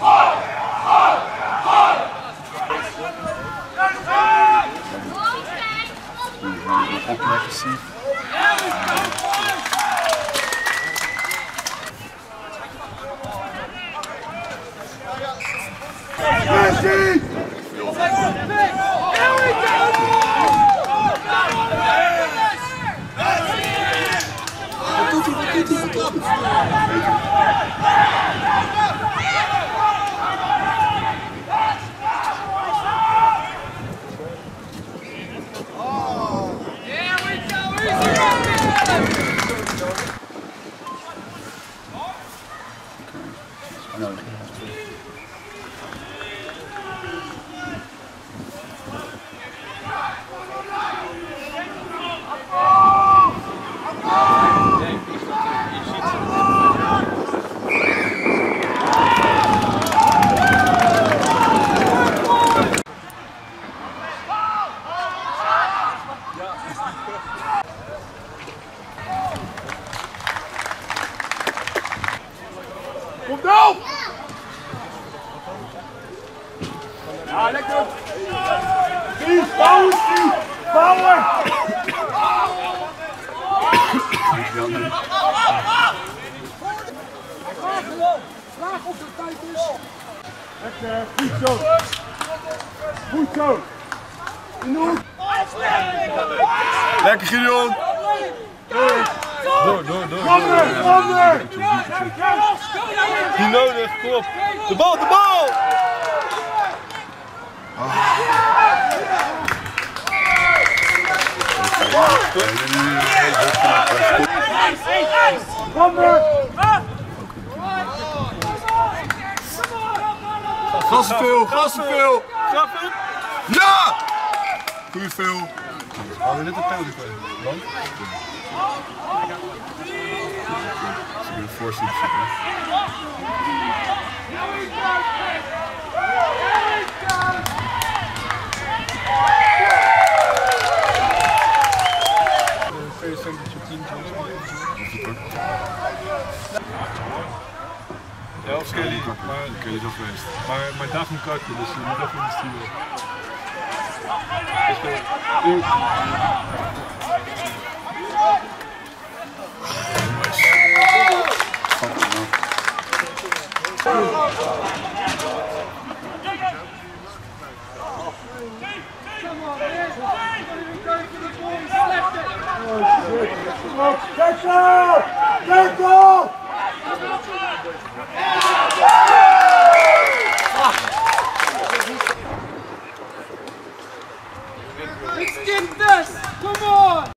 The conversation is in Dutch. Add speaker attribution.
Speaker 1: Agressief.
Speaker 2: Kom nou! Ja, lekker! Kies, bouwen, Kies! Bouwen! Vraag of het tijd is. Lekker, goed zo! Goed zo!
Speaker 1: Lekker Gideon! Door.
Speaker 2: Ander!
Speaker 1: Niet nodig, kom op! De bal!
Speaker 2: Ander!
Speaker 1: Gas te veel! Ja! Goeie veel! We hadden net een penalty voor je. Ze willen voorzien.
Speaker 3: Ja, of Skelly, maar
Speaker 1: Ik weet het wel geweest.
Speaker 3: maar daar moet karten, dus je moet even in de sturen.
Speaker 2: Kijk zo! Kijk zo!
Speaker 4: Ik skip this! Come on!